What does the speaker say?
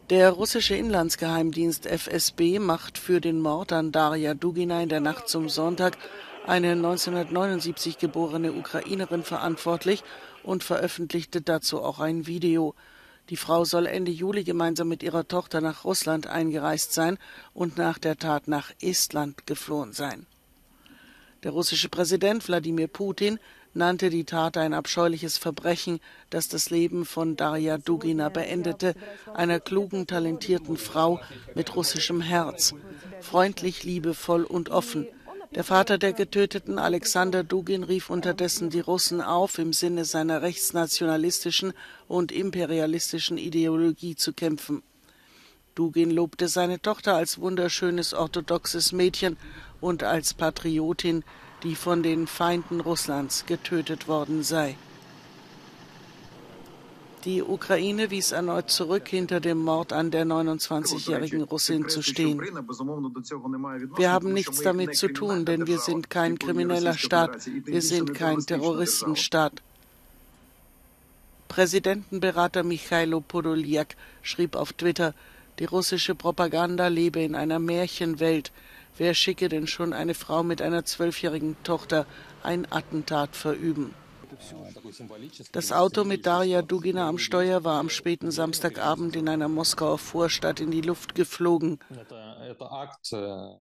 Der russische Inlandsgeheimdienst FSB macht für den Mord an Darja Dugina in der Nacht zum Sonntag eine 1979 geborene Ukrainerin verantwortlich und veröffentlichte dazu auch ein Video. Die Frau soll Ende Juli gemeinsam mit ihrer Tochter nach Russland eingereist sein und nach der Tat nach Estland geflohen sein. Der russische Präsident Wladimir Putin nannte die Tat ein abscheuliches Verbrechen, das das Leben von Darja Dugina beendete, einer klugen, talentierten Frau mit russischem Herz, freundlich, liebevoll und offen. Der Vater der Getöteten, Alexander Dugin, rief unterdessen die Russen auf, im Sinne seiner rechtsnationalistischen und imperialistischen Ideologie zu kämpfen. Dugin lobte seine Tochter als wunderschönes orthodoxes Mädchen und als Patriotin, die von den Feinden Russlands getötet worden sei. Die Ukraine wies erneut zurück, hinter dem Mord an der 29-jährigen Russin zu stehen. Wir haben nichts damit zu tun, denn wir sind kein krimineller Staat, wir sind kein Terroristenstaat. Präsidentenberater Michailo Podolyak schrieb auf Twitter, die russische Propaganda lebe in einer Märchenwelt. Wer schicke denn schon eine Frau mit einer 12-jährigen Tochter ein Attentat verüben? Das Auto mit Darja Dugina am Steuer war am späten Samstagabend in einer Moskauer Vorstadt in die Luft geflogen.